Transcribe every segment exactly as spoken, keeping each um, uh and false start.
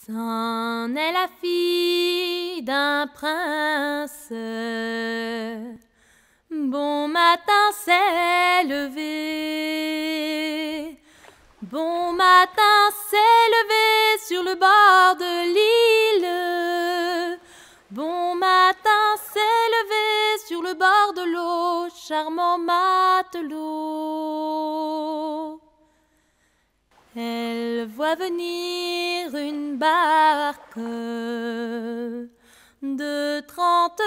C'en est la fille d'un prince. Bon matin s'est levé. Bon matin s'est levé sur le bord de l'île. Bon matin s'est levé sur le bord de l'eau, charmant matelot. Elle voit venir une barque de trente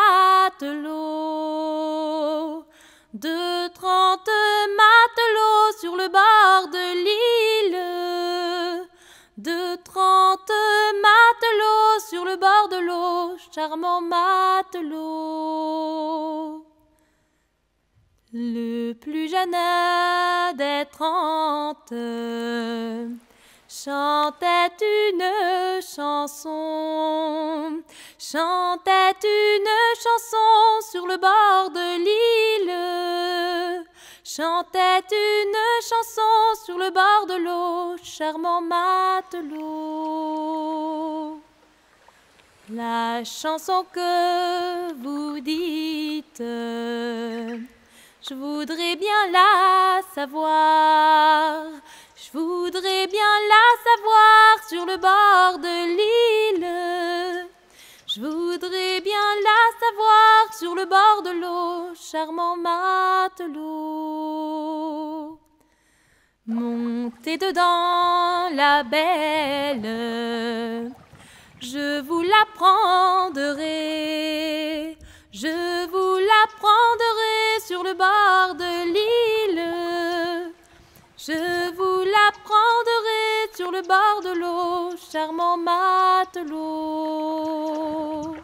matelots, de trente matelots sur le bord de l'île, de trente matelots sur le bord de l'eau, charmant matelot. Le plus jeune des trente chantait une chanson, chantait une chanson sur le bord de l'île, chantait une chanson sur le bord de l'eau, charmant matelot. La chanson que vous dites, je voudrais bien la savoir, je voudrais bien la savoir sur le bord de l'île. Je voudrais bien la savoir sur le bord de l'eau, charmant matelot. Montez dedans la belle, je vous la prendrai, je vous la prendrai sur le bord de l'île. Je vous la prendrai sur le bord de l'eau, charmant matelot.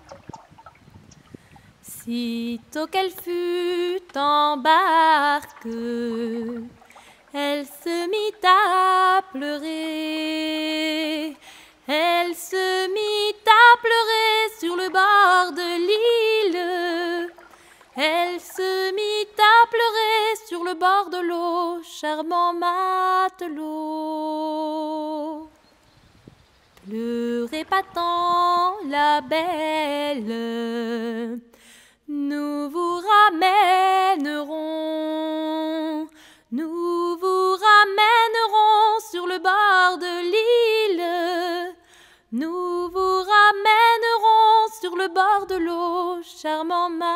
Sitôt qu'elle fut en barque, elle se mit à pleurer. Elle se mit à pleurer sur le bord de l'île. Elle se mit à pleurer sur le bord de l'eau, charmant matelot. Pleurez pas tant, la belle, nous vous ramènerons, nous vous ramènerons sur le bord de l'île. Nous vous ramènerons sur le bord de l'eau, charmant matelot.